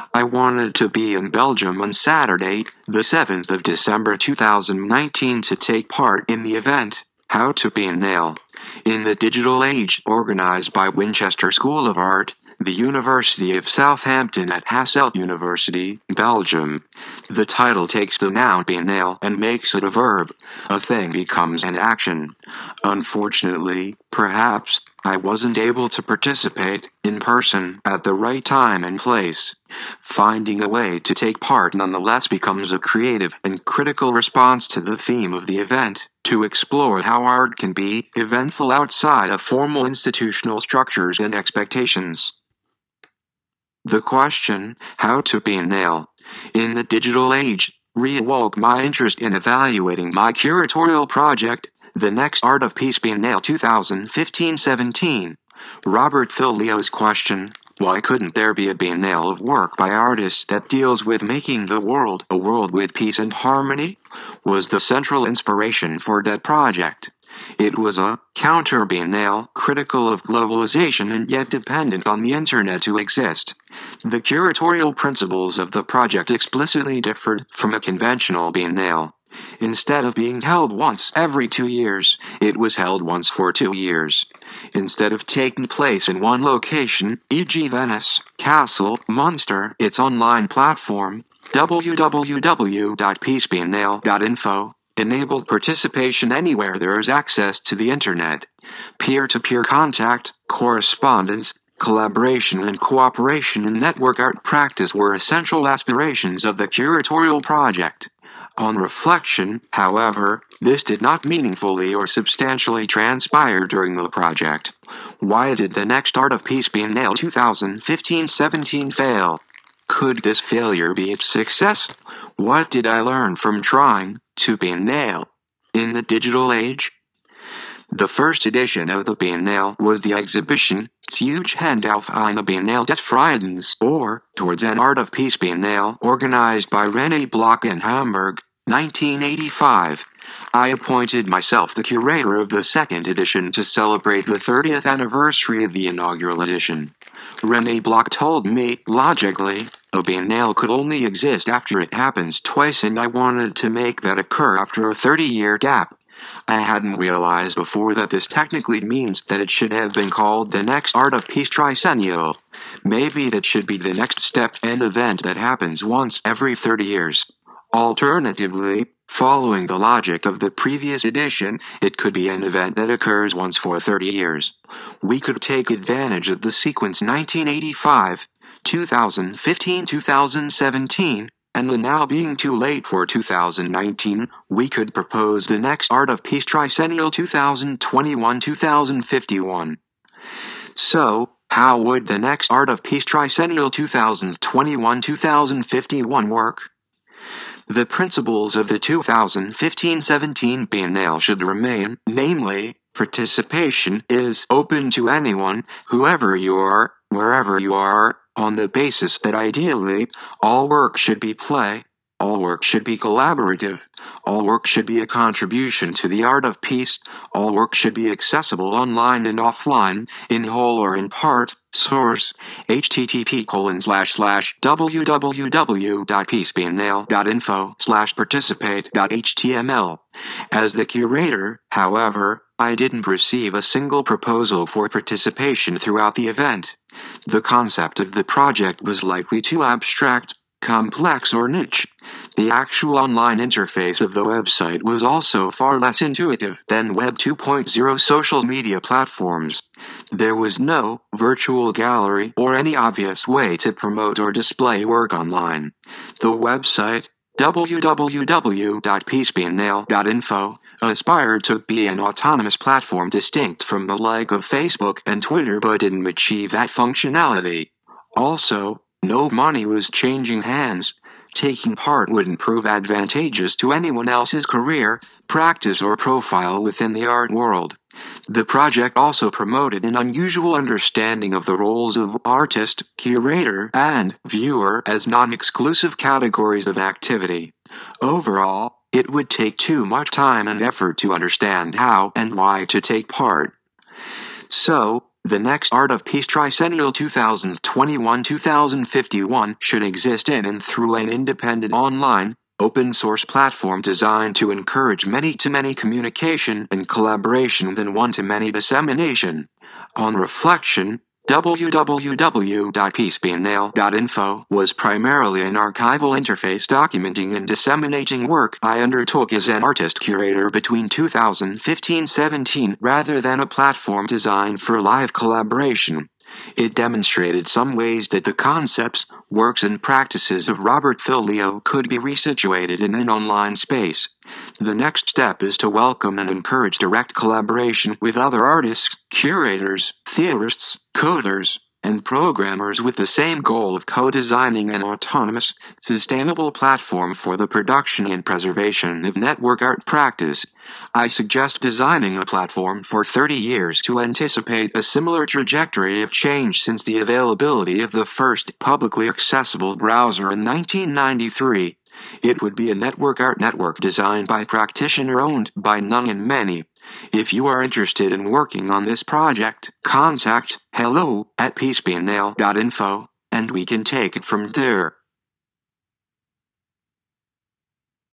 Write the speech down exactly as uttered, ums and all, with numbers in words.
I wanted to be in Belgium on Saturday, the seventh of December two thousand nineteen to take part in the event, How to Biennale, in the Digital Age, organized by Winchester School of Art, the University of Southampton at Hasselt University, Belgium. The title takes the noun biennale and makes it a verb. A thing becomes an action. Unfortunately, perhaps, I wasn't able to participate in person at the right time and place. Finding a way to take part nonetheless becomes a creative and critical response to the theme of the event, to explore how art can be eventful outside of formal institutional structures and expectations. The question, how to biennale, in the digital age, reawoke my interest in evaluating my curatorial project, The Next Art of Peace Biennale twenty fifteen seventeen. Robert Filio's question, why couldn't there be a biennale of work by artists that deals with making the world a world with peace and harmony, was the central inspiration for that project. It was a counter-biennale, critical of globalization and yet dependent on the internet to exist. The curatorial principles of the project explicitly differed from a conventional biennale. Instead of being held once every two years, it was held once for two years. Instead of taking place in one location, for example Venice, Kassel, Munster, its online platform, w w w dot peace biennale dot info, enabled participation anywhere there is access to the internet. Peer-to-peer contact, correspondence, collaboration and cooperation in network art practice were essential aspirations of the curatorial project. On reflection, however, this did not meaningfully or substantially transpire during the project. Why did the Next Art of Peace Biennale twenty fifteen seventeen fail? Could this failure be its success? What did I learn from trying to biennale in the digital age? The first edition of the Biennale was the exhibition Zustand auf eine Biennale des Friedens, or Towards an Art of Peace Biennale, organized by René Bloch in Hamburg, nineteen eighty-five. I appointed myself the curator of the second edition to celebrate the thirtieth anniversary of the inaugural edition. René Bloch told me, logically, a biennale could only exist after it happens twice, and I wanted to make that occur after a thirty-year gap. I hadn't realized before that this technically means that it should have been called the Next Art of Peace Tricennial. Maybe that should be the next step and event that happens once every thirty years. Alternatively, following the logic of the previous edition, it could be an event that occurs once for thirty years. We could take advantage of the sequence nineteen eighty-five, two thousand fifteen to two thousand seventeen, and the now being too late for two thousand nineteen, we could propose the Next Art of Peace Tricennial twenty twenty-one to two thousand fifty-one. So, how would the Next Art of Peace Tricennial twenty twenty-one to two thousand fifty-one work? The principles of the two thousand fifteen seventeen Biennale should remain, namely, participation is open to anyone, whoever you are, wherever you are, on the basis that ideally, all work should be play, all work should be collaborative, all work should be a contribution to the art of peace, all work should be accessible online and offline, in whole or in part. Source, http colon slash slash www dot peacebiennale dot info slash participate dot html. As the curator, however, I didn't receive a single proposal for participation throughout the event. The concept of the project was likely too abstract, complex or niche. The actual online interface of the website was also far less intuitive than Web two point oh social media platforms. There was no virtual gallery or any obvious way to promote or display work online. The website, w w w dot peacebiennale dot info, aspired to be an autonomous platform distinct from the like of Facebook and Twitter, but didn't achieve that functionality. Also, no money was changing hands. Taking part wouldn't prove advantageous to anyone else's career, practice or profile within the art world. The project also promoted an unusual understanding of the roles of artist, curator, and viewer as non-exclusive categories of activity. Overall, it would take too much time and effort to understand how and why to take part. So, The next Art of Peace Tricennial twenty twenty-one to twenty fifty-one should exist in and through an independent online, open-source platform designed to encourage many-to-many communication and collaboration than one-to-many dissemination. On reflection, w w w dot peace biennale dot info was primarily an archival interface documenting and disseminating work I undertook as an artist curator between two thousand fifteen to seventeen rather than a platform designed for live collaboration. It demonstrated some ways that the concepts, works and practices of Robert Filio could be resituated in an online space. The next step is to welcome and encourage direct collaboration with other artists, curators, theorists, coders, and programmers with the same goal of co-designing an autonomous, sustainable platform for the production and preservation of network art practice. I suggest designing a platform for thirty years to anticipate a similar trajectory of change since the availability of the first publicly accessible browser in nineteen ninety-three. It would be a network art network designed by practitioner owned by none and many. If you are interested in working on this project, contact hello at peace biennale dot info, and we can take it from there.